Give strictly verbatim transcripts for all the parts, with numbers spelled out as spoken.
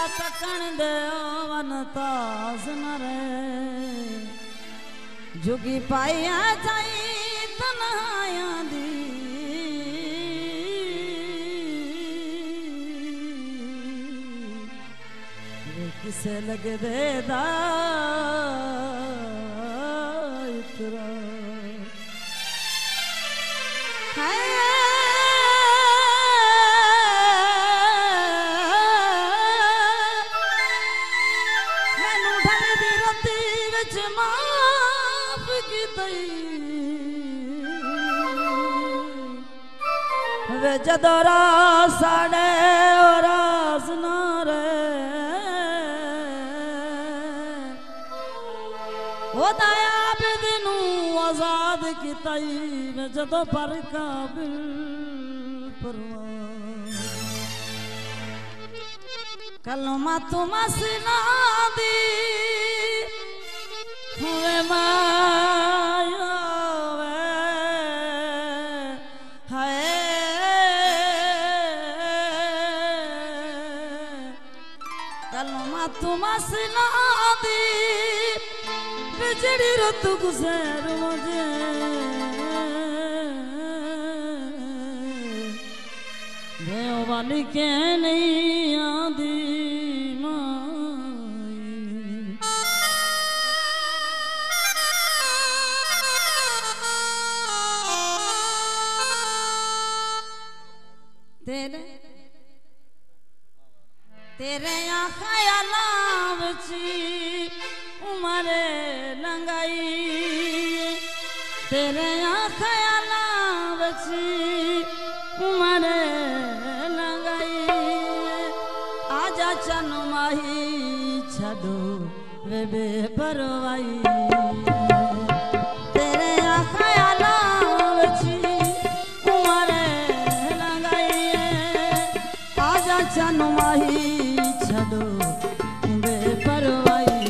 तकन दे one तास न रे जुगी पाया जाई तन्हाया दी किसे लगे दे दा इतरा मैनू ढल दी राती विच माफ की दई वे जदोरा साड़े और आसना रे वो दया बिदनू आजाद की तई में जदों पर काबिल परवान कलमा तुम सिना दी हुए माया वे हाय कलमा तुम सिना दी बिजड़ी रुत गुजर मुझे वाली के नहीं आदी तेरे तेरे ख्यालां विच उमर लंगाई तेरे ख्यालां विच उमर लंगाई आजा चन माही छड़ो वे बेपरवाई तेरे ख्यालां विच उमर लंगाई आजा चन माही छड़ो बेपरवाई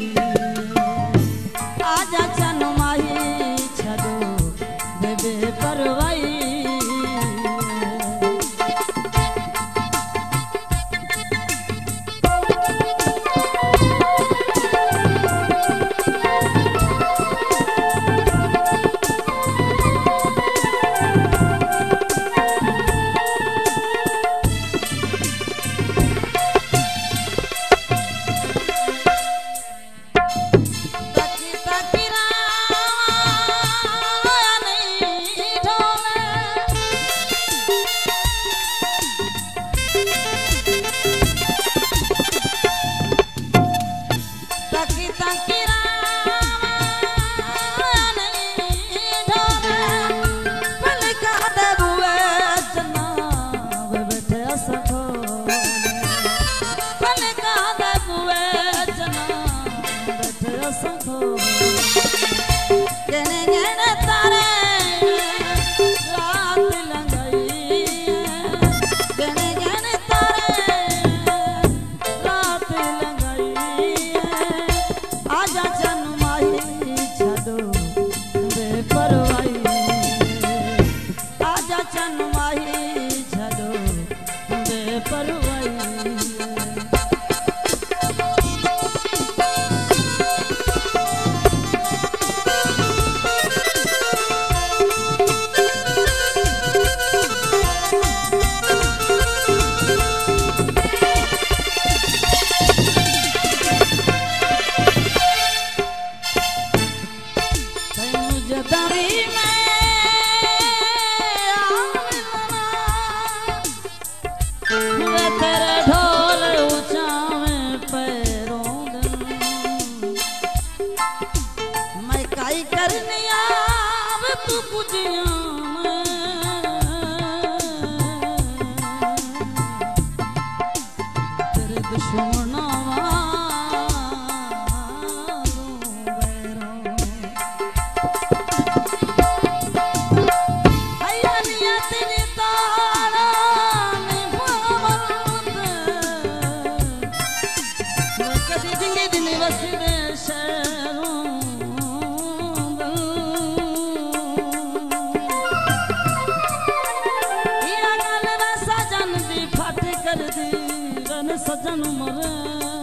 आजा चन माही छड़ो बेपरवाई सजन मरे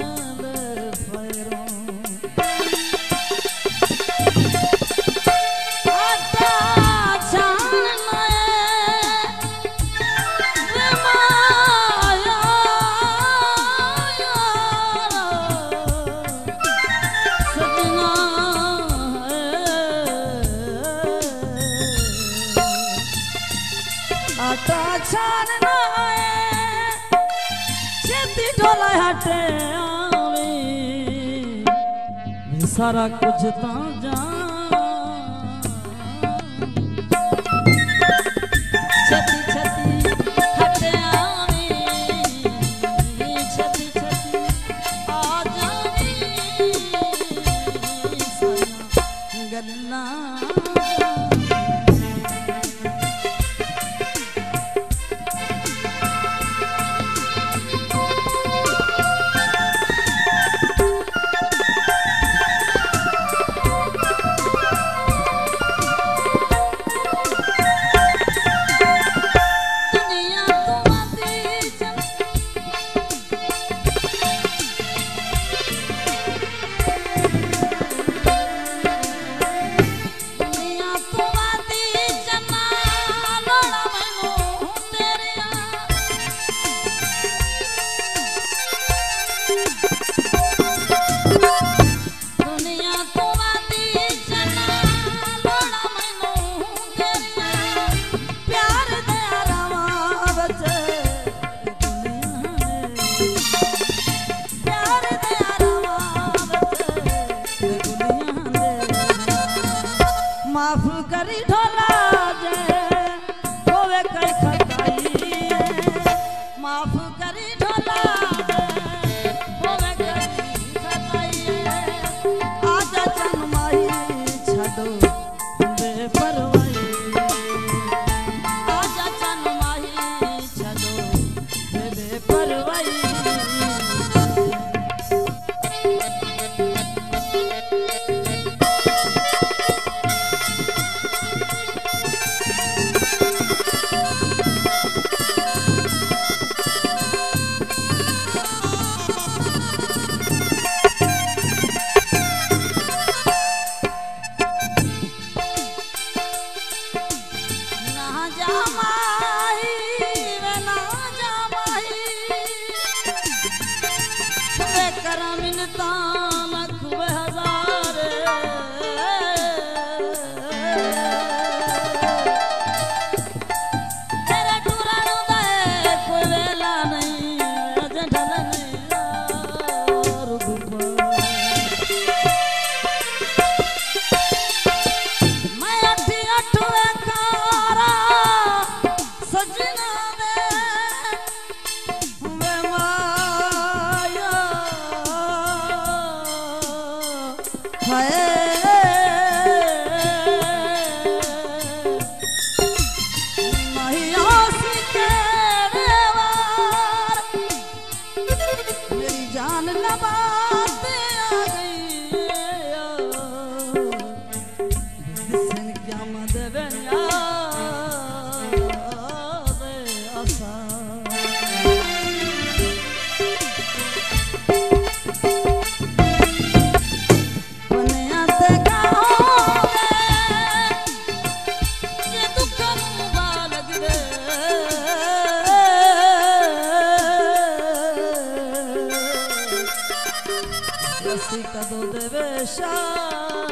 लाटे आवे सारा कुछ ता जान छती छती हटे आवे छती छती आ जावे सारा गल्ला माफ करी ढोला जे होवे कई खताई माफ करी ढोला जे होवे कई खताई आजा जन्माई छड़ो बेपरवाही आजा जन्माई छड़ो बेपरवाही कदों देवे शाह